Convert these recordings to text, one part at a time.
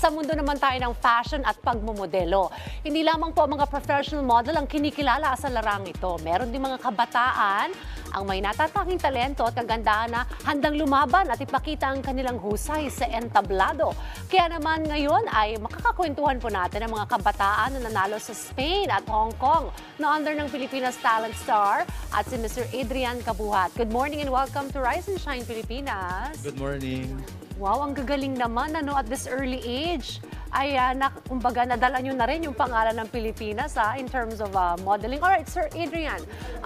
Sa mundo naman tayo ng fashion at pagmomodelo. Hindi lamang po mga professional model ang kinikilala sa larang ito. Meron din mga kabataan ang may natatanging talento at kagandahan na handang lumaban at ipakita ang kanilang husay sa entablado. Kaya naman ngayon ay makakakwentuhan po natin ang mga kabataan na nanalo sa Spain at Hong Kong na under ng Pilipinas Talent Star at si Mr. Adrian Kabuhat. Good morning and welcome to Rise and Shine Pilipinas. Good morning. Wow, ang gagaling naman at this early age. Ay, kumbaga, nadala nyo na rin yung pangalan ng Pilipinas in terms of modeling. Alright, Sir Adrian,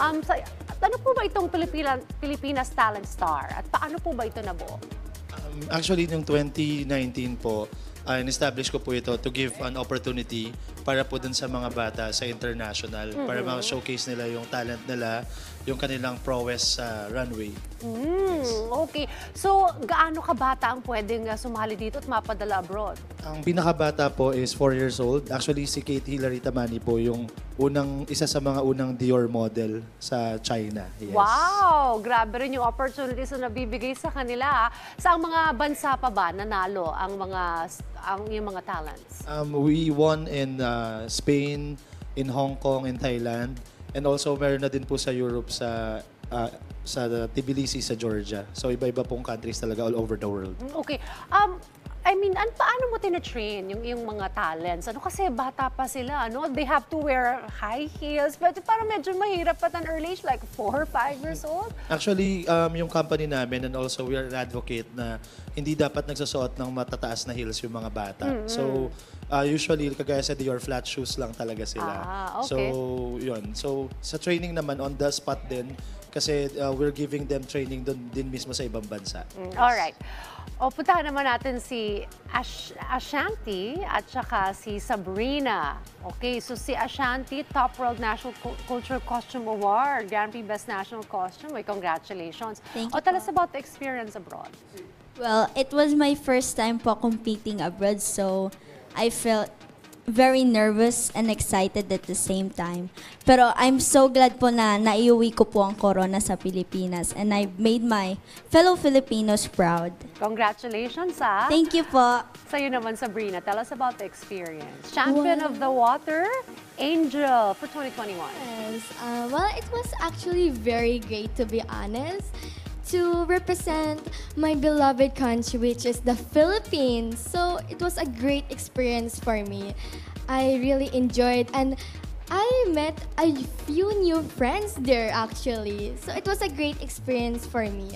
ano po ba itong Pilipinas Talent Star at paano po ba ito nabuo? Actually, noong 2019 po, in-establish ko po ito to give an opportunity para po dun sa mga bata sa international, para ma-showcase nila yung talent nila, yung kanilang prowess sa runway. Okay. So, gaano kabata ang pwedeng sumali dito at mapadala abroad? Ang pinakabata po is 4 years old. Actually, si Kate Hilary Tamani po yung isa sa mga unang Dior model sa China. Yes. Wow! Grabe rin yung opportunities na nabibigay sa kanila. Sa mga bansa pa ba nanalo yung mga talents? We won in Spain, in Hong Kong, in Thailand, and also meron na din po sa Europe sa Tbilisi, sa Georgia. So iba-iba pong countries talaga all over the world. Okay. I mean, paano mo tina-train yung mga talents? Kasi bata pa sila, They have to wear high heels, but parang medyo mahirap at an early age, like 4 or 5 years old? Actually, yung company namin and also we are an advocate na hindi dapat nagsusuot ng matataas na heels yung mga bata. So, usually, kagaya sa Dior, flat shoes lang talaga sila. Okay. So, yun. So, sa training naman, on the spot din, kasi we're giving them training din mismo sa ibang bansa. Alright. Puntahan naman natin si Ashanti at saka si Sabrina. Okay, so si Ashanti, Top World National Cultural Costume Award, Grand Prix Best National Costume. Congratulations. Thank you Tell us po. about the experience abroad. Well, it was my first time po competing abroad, so I felt very nervous and excited at the same time. Pero I'm so glad po na naiuwi ko po ang corona sa Pilipinas and I made my fellow Filipinos proud. Congratulations, Thank you po. Sa'yo naman, Sabrina, tell us about the experience. Champion of the Water, Angel for 2021. Yes, well, it was actually very great, to be honest, to represent my beloved country, which is the Philippines. So it was a great experience for me. I really enjoyed, and I met a few new friends there actually. So it was a great experience for me.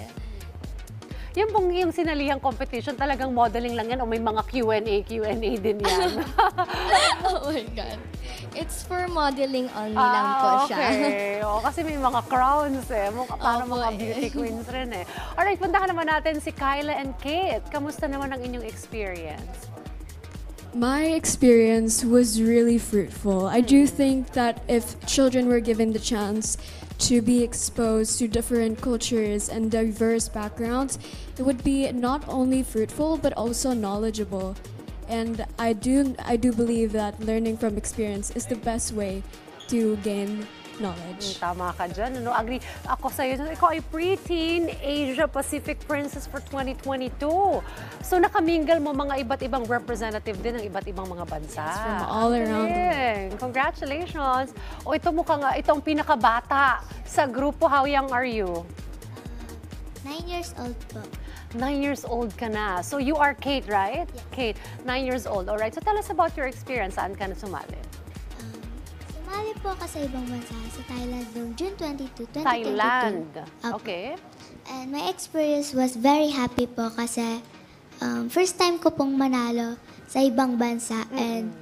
Yung sinalihang competition, talagang modeling lang yan o may mga Q&A din yan? Oh my God. It's for modeling only lang po siya. Okay. Kasi may mga crowns para Opo, mga beauty queens rin Alright, puntahan naman natin si Kyla and Kate. Kamusta naman ang inyong experience? My experience was really fruitful. I do think that if children were given the chance to be exposed to different cultures and diverse backgrounds, it would be not only fruitful but also knowledgeable. And I do believe that learning from experience is the best way to gain knowledge. Tama ka dyan. Agree ako sa'yo. Ikaw ay preteen Asia Pacific Princess for 2022. So nakamingle mo mga iba't ibang representative din ng iba't ibang mga bansa. It's from all around the world. Congratulations. Itong pinakabata sa grupo. How young are you? 9 years old po. 9 years old ka na. So you are Kate, right? Yeah. Kate, 9 years old. Alright, so tell us about your experience. Saan ka na sumali? Sumali po ako sa ibang bansa, sa Thailand noong June 22, 2022. Thailand. Opo. Okay. And my experience was very happy po kasi first time ko pong manalo sa ibang bansa and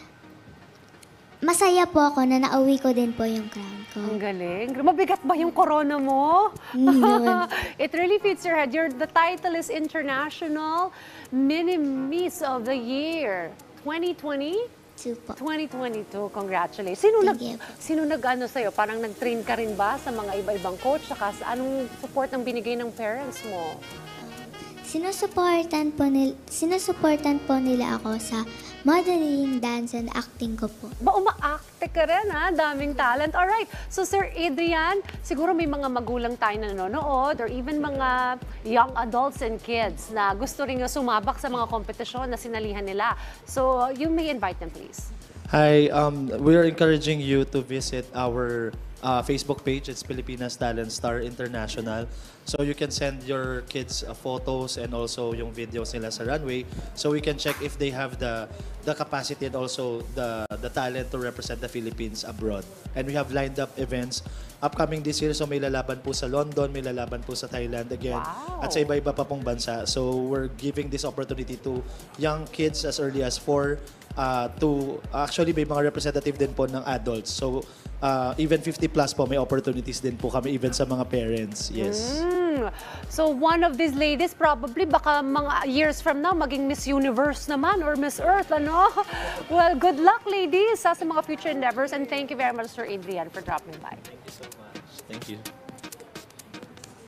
masaya po ako na nauwi ko din po yung crown ko. Ang galing. Mabigat ba yung corona mo? It really fits your head. The title is International Mini Miss of the Year 2020? 2022. Congratulations. Sino nag-ano sa'yo? Parang nag-train ka rin ba sa mga iba-ibang coach? Saka anong support ang binigay ng parents mo? sinusuportan po nila ako sa modeling, dance, and acting ko po. Ba, umaakte ka rin, ha? Daming talent. Alright, so Sir Adrian, siguro may mga magulang tayo na nanonood or even mga young adults and kids na gusto rin sumabak sa mga kompetisyon na sinalihan nila. So, you may invite them, please. Hi, we are encouraging you to visit our Facebook page. It's Pilipinas Talent Star International. So you can send your kids photos and also yung videos nila sa runway, so we can check if they have the capacity and also the talent to represent the Philippines abroad. And we have lined up events upcoming this year. So may lalaban po sa London, may lalaban po sa Thailand again, Wow. at sa iba-iba pa pong bansa. So we're giving this opportunity to young kids as early as 4 to actually may mga representative din po ng adults. So even 50 plus po may opportunities din po kami even sa mga parents. Yes. So one of these ladies probably baka mga years from now maging Miss Universe naman or Miss Earth, ano? Well, good luck ladies sa mga future endeavors and thank you very much Sir Adrian for dropping by. Thank you so much. Thank you.